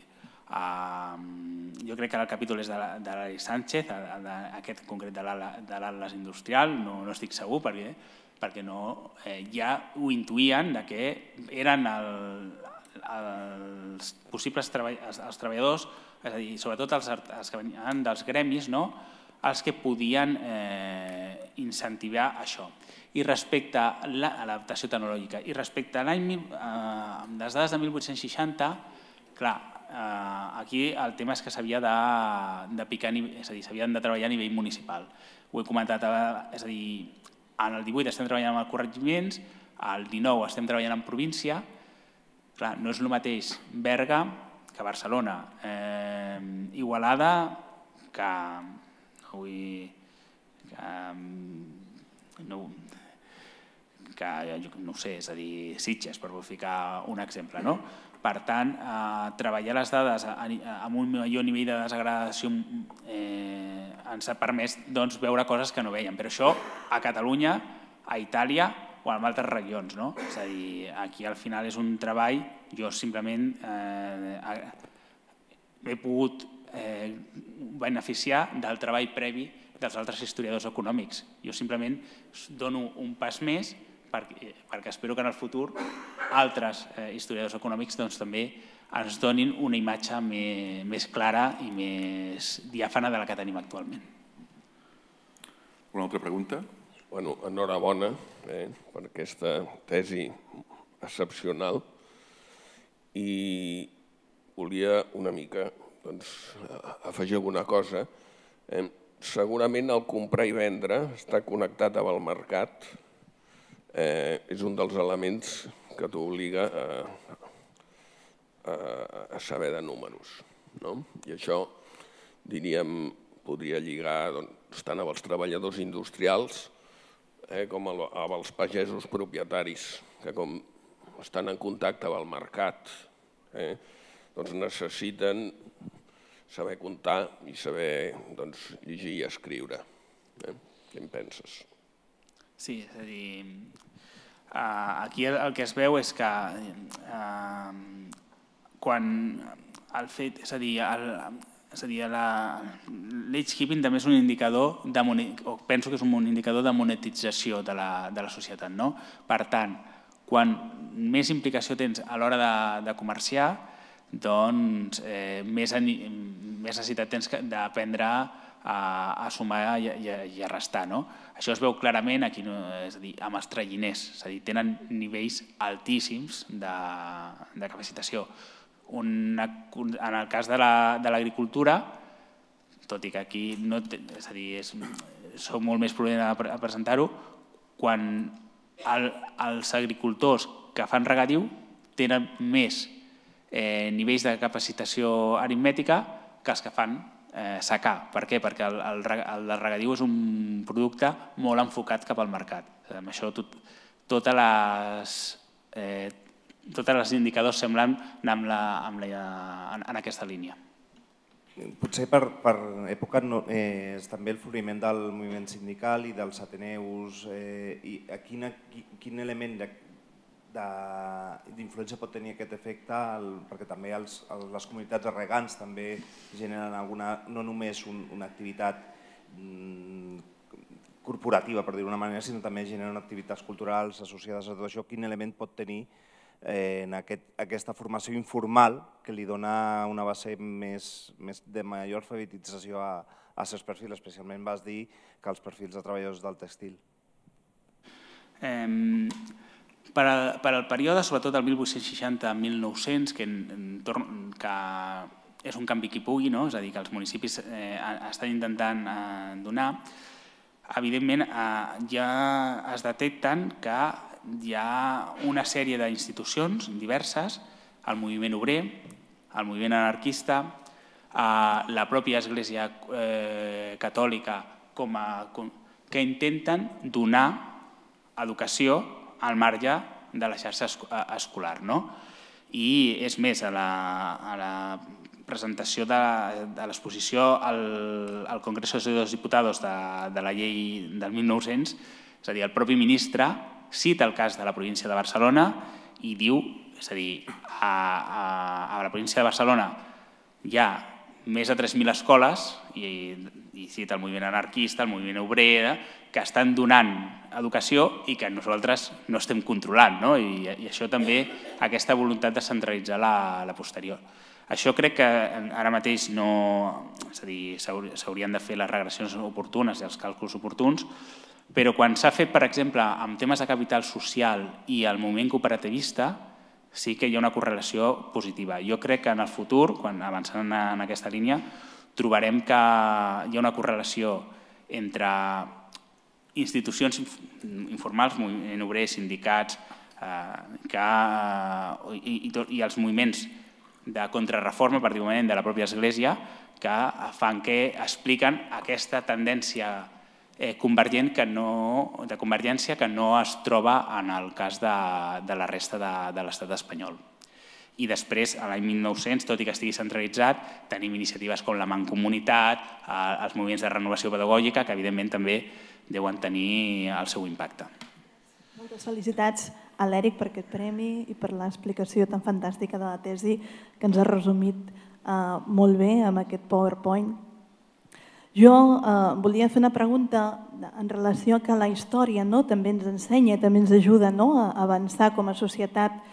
jo crec que el capítol és de l'Ari Sánchez, aquest concret de l'Atles Industrial, no estic segur perquè ja ho intuïen que eren els possibles treballadors, és a dir, sobretot els que venien dels gremis, els que podien incentivar això. I respecte a l'adaptació tecnològica, i respecte a les dades de 1860, clar, aquí el tema és que s'havia de picar, és a dir, s'havien de treballar a nivell municipal. Ho he comentat, és a dir, en el 18 estem treballant amb corregiments, al 19 estem treballant en província. Clar, no és el mateix Berga que Barcelona, Igualada que no ho sé, és a dir, Sitges, per ficar un exemple. Per tant, treballar les dades amb un major nivell de desagradació ens ha permès veure coses que no veiem. Però això a Catalunya, a Itàlia o en altres regions. És a dir, aquí al final és un treball, jo simplement m'he pogut beneficiar del treball previ dels altres historiadors econòmics. Jo simplement dono un pas més perquè espero que en el futur altres historiadors econòmics també ens donin una imatge més clara i més diàfana de la que tenim actualment. Una altra pregunta? Bueno, enhorabona per aquesta tesi excepcional i volia una mica afegir alguna cosa. Segurament el comprar i vendre està connectat amb el mercat, és un dels elements que t'obliga a saber de números. I això, diríem, podria lligar tant amb els treballadors industrials com amb els pagesos propietaris, que com estan en contacte amb el mercat, doncs necessiten saber comptar i saber llegir i escriure. Què en penses? Sí, és a dir, aquí el que es veu és que quan el fet, és a dir, l'age keeping també és un indicador, penso que és un indicador de monetització de la societat. Per tant, quan més implicació tens a l'hora de comerciar, doncs més necessitat tens d'aprendre a sumar i a restar. Això es veu clarament aquí, és a dir, amb els traginers, és a dir, tenen nivells altíssims de capacitació. En el cas de l'agricultura, tot i que aquí soc molt més prudent a presentar-ho, quan els agricultors que fan regadiu tenen més nivells de capacitació aritmètica que els que fan secà. Per què? Perquè el regadiu és un producte molt enfocat cap al mercat. Amb això tots els indicadors semblen anar en aquesta línia. Potser per època és també el floriment del moviment sindical i dels ateneus. Quin element d'influència pot tenir aquest efecte? Perquè també les comunitats de regants també generen no només una activitat corporativa, per dir-ho d'una manera, sinó també generen activitats culturals associades a tot això. Quin element pot tenir en aquesta formació informal que li dona una base de major alfabetització a certs perfils? Especialment vas dir que els perfils de treballadors del tèxtil. Per al període, sobretot del 1860 a 1900, que és un canvi qui pugui, és a dir, que els municipis estan intentant donar, evidentment ja es detecten que hi ha una sèrie d'institucions diverses, el moviment obrer, el moviment anarquista, la pròpia Església Catòlica, que intenten donar educació al marge de la xarxa escolar. I és més, a la presentació de l'exposició al Congreso de los Diputados de la llei del 1900, és a dir, el propi ministre cita el cas de la província de Barcelona i diu, és a dir, a la província de Barcelona hi ha més de 3.000 escoles, i cita el moviment anarquista, el moviment obrer, que estan donant educació i que nosaltres no estem controlant. I això també, aquesta voluntat de centralitzar la posterior. Això crec que ara mateix no... És a dir, s'haurien de fer les regressions oportunes i els càlculs oportuns, però quan s'ha fet, per exemple, amb temes de capital social i el moviment cooperativista, sí que hi ha una correlació positiva. Jo crec que en el futur, quan avancem en aquesta línia, trobarem que hi ha una correlació entre institucions informals, moviment obrer, sindicats i els moviments de contrarreforma, per dir-ho de la pròpia Església, que fan que expliquen aquesta tendència de convergència que no es troba en el cas de la resta de l'estat espanyol. I després, a l'any 1900, tot i que estigui centralitzat, tenim iniciatives com la Mancomunitat, els moviments de renovació pedagògica, que evidentment també deuen tenir el seu impacte. Moltes felicitats a l'Eric per aquest premi i per l'explicació tan fantàstica de la tesi que ens ha resumit molt bé amb aquest PowerPoint. Jo volia fer una pregunta en relació a que la història també ens ensenya, també ens ajuda a avançar com a societat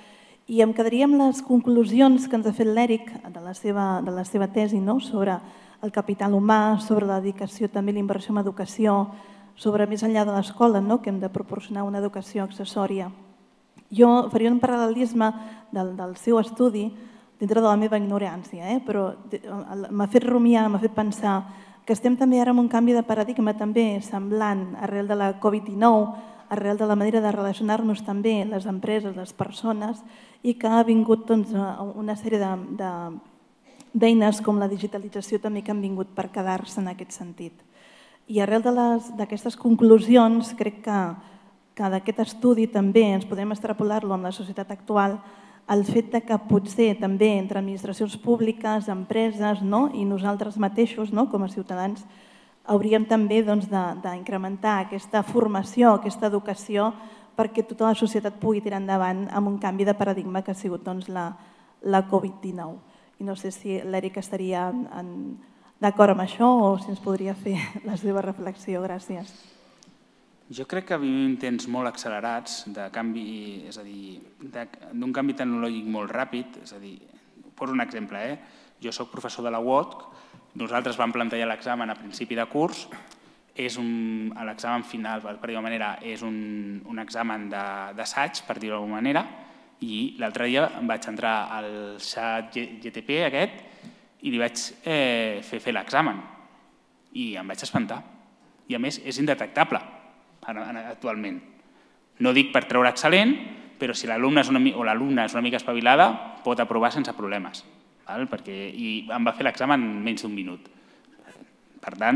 I em quedaria amb les conclusions que ens ha fet l'Eric de la seva tesi sobre el capital humà, sobre la dedicació també a la inversió en educació, sobre més enllà de l'escola, que hem de proporcionar una educació accessòria. Jo faria un paral·lelisme del seu estudi dintre de la meva ignorància, però m'ha fet rumiar, m'ha fet pensar que estem també ara en un canvi de paradigma també semblant arrel de la Covid-19, arrel de la manera de relacionar-nos també les empreses, les persones, i que ha vingut una sèrie d'eines com la digitalització també que han vingut per quedar-se en aquest sentit. I arrel d'aquestes conclusions crec que d'aquest estudi també ens podem extrapolar-lo en la societat actual, el fet que potser també entre administracions públiques, empreses i nosaltres mateixos com a ciutadans hauríem també d'incrementar aquesta formació, aquesta educació perquè tota la societat pugui tirar endavant amb un canvi de paradigma que ha sigut la Covid-19. I no sé si l'Eric estaria d'acord amb això o si ens podria fer la seva reflexió. Gràcies. Jo crec que vivim temps molt accelerats de canvi, és a dir, d'un canvi tecnològic molt ràpid. És a dir, poso un exemple. Jo soc professor de la UOC, nosaltres vam plantejar l'examen a principi de curs, l'examen final, per dir-ho d'alguna manera, és un examen d'assaig, per dir-ho d'alguna manera, i l'altre dia em vaig entrar al xat GTP aquest i li vaig fer l'examen i em vaig espantar. I a més és indetectable actualment. No dic per treure excel·lent, però si l'alumne o l'alumna és una mica espavilada pot aprovar sense problemes. I em va fer l'examen en menys d'un minut. Per tant,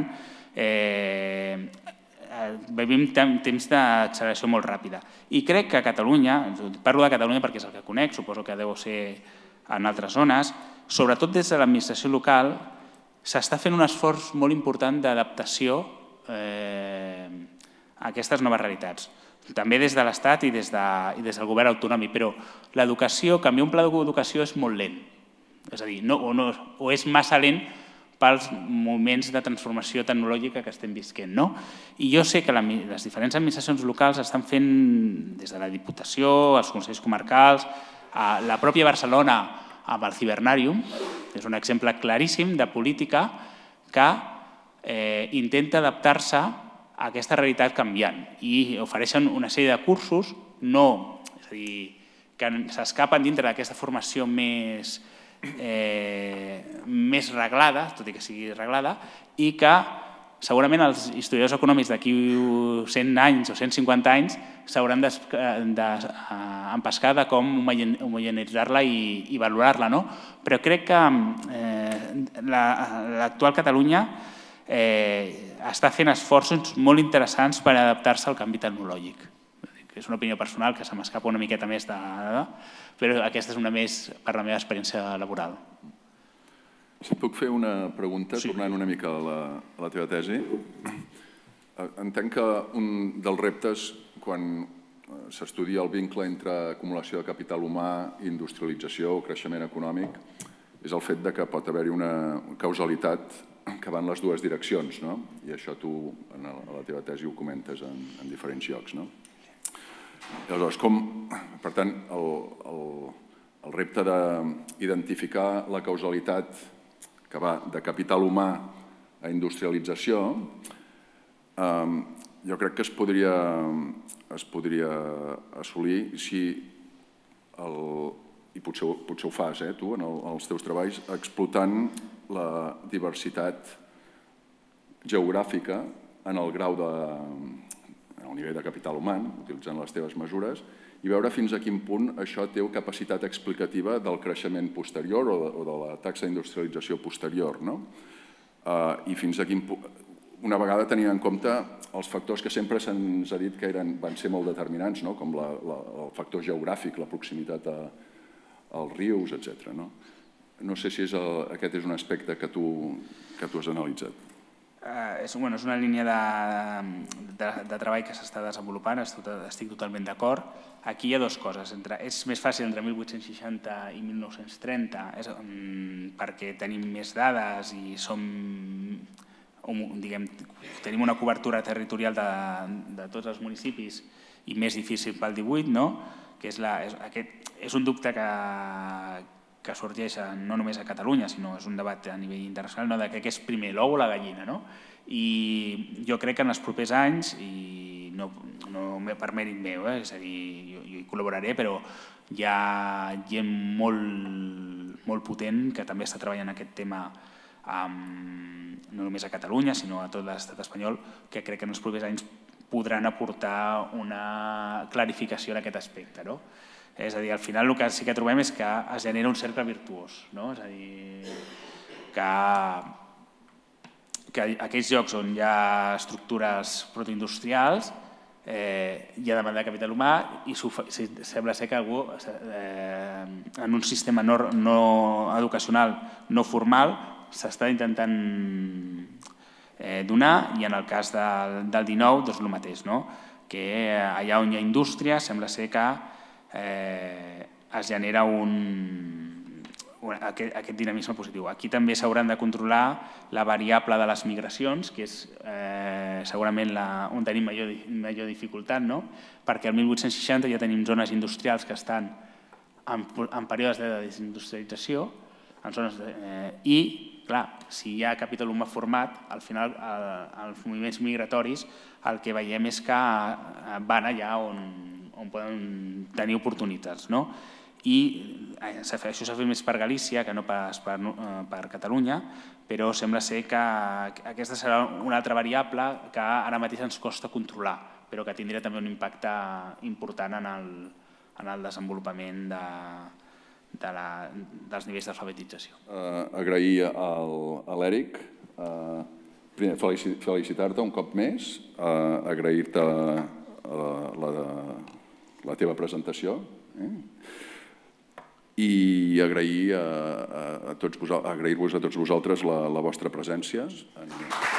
vivim temps d'acceleració molt ràpida. I crec que a Catalunya, parlo de Catalunya perquè és el que conec, suposo que deu ser en altres zones, sobretot des de l'administració local, s'està fent un esforç molt important d'adaptació a aquestes noves realitats. També des de l'Estat i des del govern autonòmic, però l'educació, canviar un pla d'educació és molt lent. És a dir, o és massa lent pels moments de transformació tecnològica que estem visquent. I jo sé que les diferents administracions locals estan fent, des de la Diputació, els Consells Comarcals, la pròpia Barcelona amb el Cibernàrium, és un exemple claríssim de política que intenta adaptar-se a aquesta realitat canviant i ofereixen una sèrie de cursos que s'escapen dintre d'aquesta formació més reglada, tot i que sigui reglada, i que segurament els historiadors econòmics d'aquí 100 anys o 150 anys s'hauran d'empescar de com homogeneïtzar-la i valorar-la. Però crec que l'actual Catalunya està fent esforços molt interessants per adaptar-se al canvi tecnològic. És una opinió personal que se m'escapa una miqueta més, però aquesta és una més per la meva experiència laboral. Si puc fer una pregunta, tornant una mica a la teva tesi. Entenc que un dels reptes, quan s'estudia el vincle entre acumulació de capital humà, industrialització o creixement econòmic, és el fet que pot haver-hi una causalitat que va en les dues direccions, i això tu a la teva tesi ho comentes en diferents llocs. Aleshores, per tant, el repte d'identificar la causalitat que va de capital humà a industrialització, jo crec que es podria assolir si, i potser ho fas tu en els teus treballs, explotant la diversitat geogràfica en el grau el nivell de capital humà, utilitzant les teves mesures, i veure fins a quin punt això té capacitat explicativa del creixement posterior o de la taxa d'industrialització posterior. I fins a quin punt, una vegada tenint en compte els factors que sempre se'ns ha dit que van ser molt determinants, com el factor geogràfic, la proximitat als rius, etc. No sé si aquest és un aspecte que tu has analitzat. És una línia de treball que s'està desenvolupant, estic totalment d'acord. Aquí hi ha dues coses. És més fàcil entre 1860 i 1930 perquè tenim més dades i som tenim una cobertura territorial de tots els municipis i més difícil pel 18, que és un dubte que sorgeix no només a Catalunya, sinó és un debat a nivell internacional, de què és primer, l'ou o la gallina. I jo crec que en els propers anys, i no per mèrit meu, és a dir, jo hi col·laboraré, però hi ha gent molt potent que també està treballant aquest tema no només a Catalunya, sinó a tot l'estat espanyol, que crec que en els propers anys podran aportar una clarificació en aquest aspecte. És a dir, al final el que sí que trobem és que es genera un cercle virtuós. És a dir, que aquells llocs on hi ha estructures protoindustrials hi ha demanda de capital humà i sembla ser que algú en un sistema no educacional no formal s'està intentant donar, i en el cas del 19 doncs el mateix, que allà on hi ha indústria sembla ser que es genera aquest dinamisme positiu. Aquí també s'hauran de controlar la variable de les migracions, que és segurament on tenim major dificultat, perquè al 1860 ja tenim zones industrials que estan en períodes de desindustrialització, i clar, si hi ha capital humà format, al final els moviments migratoris el que veiem és que van allà on poden tenir oportunitats. I això s'ha fet més per Galícia que no pas per Catalunya, però sembla ser que aquesta serà una altra variable que ara mateix ens costa controlar, però que tindrà també un impacte important en el desenvolupament dels nivells d'alfabetització. Agrair a l'Eric, primer felicitar-te un cop més, agrair-te la teva presentació i agrair-vos a tots vosaltres la vostra presència.